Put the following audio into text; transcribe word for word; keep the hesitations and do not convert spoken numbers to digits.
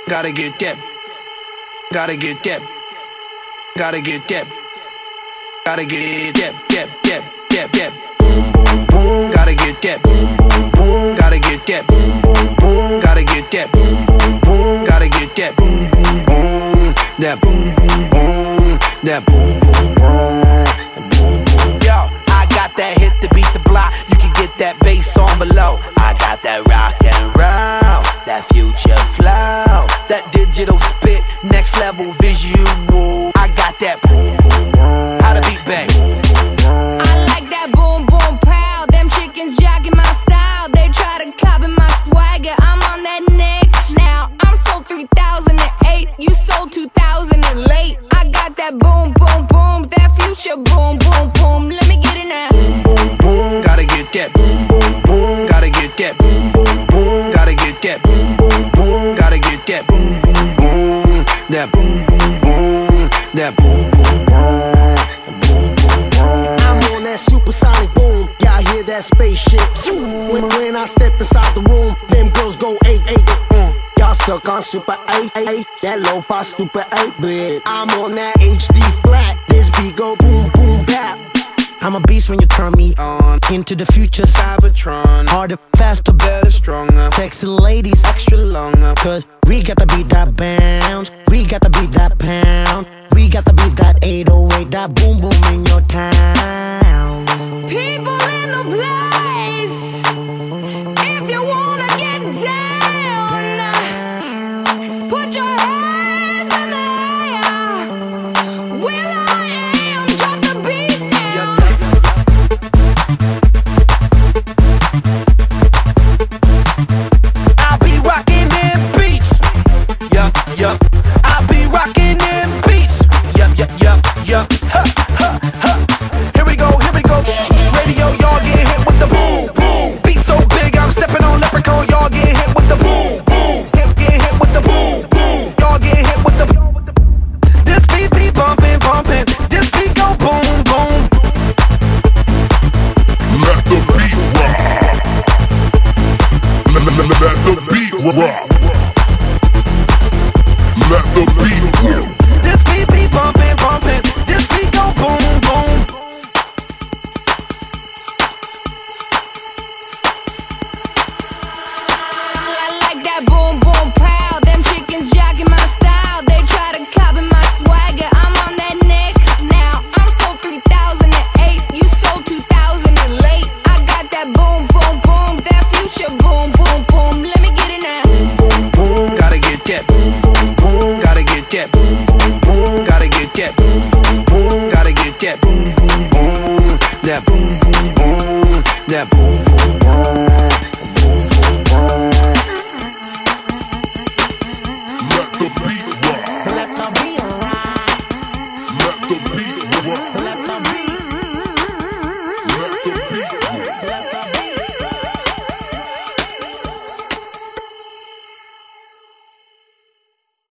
Gotta get that. Gotta get that. Gotta get that. Gotta get that. That. That. That. That. Boom boom boom. Gotta get that. Boom boom boom. Gotta get that. Boom boom boom. Gotta get that. Boom boom boom. Gotta get that. Boom boom boom. That boom boom boom. That boom boom boom. Yo, I got that hit to beat the block. You can get that bass on below. I got that rock and roll, that future flow, that digital spit, next level visual. I got that boom boom boom. How to beat bang. I like that boom boom pow. Them chickens jacking my style. They try to copy my swagger. I'm on that next now. I'm sold three thousand eight. You sold two thousand late. I got that boom boom boom. That future boom boom boom. Let me get it now. Boom boom boom. Gotta get that. Boom boom boom. Gotta get that. Boom boom boom. Gotta get that. Boom boom boom. Gotta get that. Boom boom boom. That boom boom boom. That boom boom boom. I'm on that supersonic boom. Y'all hear that spaceship zoom. When, when I step inside the room, them girls go eight eight. Mm. Y'all stuck on super eight eight. That lo-fi stupid eight bit. I'm on that H D flat. This beat go boom boom pow. I'm a beast when you turn me on. Into the future, Cybertron. Harder, faster, better, stronger. Sexy ladies, extra longer. Cause we got to beat that bounce. We got to beat that pound. We got to beat that eight oh eight. That boom boom in your town. People in the place, if you wanna get down, put your hands in the air. Will I am, drop the beat now. I'll be rocking them beats. Yup, yup. I'll be rocking them beats. Yup, yup, yup, yup. Ha, ha, ha. Here we go, here we go. Radio, y'all getting hit with the boom, boom. Beat so big, I'm stepping on leprechaun. Y'all getting hit with the boom, boom. Hip getting hit with the boom, boom. Y'all getting hit with the. This beat be bumping, bumping. This beat go boom, boom. Let the beat rock. Let, let, let, let the beat rock. Let the beat rock. This beat be bumping, bumping. This beat go boom, boom. I like that boom boom pow. Them chickens jacking my style. They try to copy my swagger. I'm on that next now. I'm sold three thousand eight. You sold two thousand late. I got that boom boom boom. That future boom boom boom. Let me get it now. Boom boom boom. Gotta get that. Boom boom boom. Gotta get that. Boom boom boom. Gotta get that. Boom boom boom. Gotta get that. Boom boom boom. That boom boom boom. That boom boom boom. Boom boom boom. Let the beat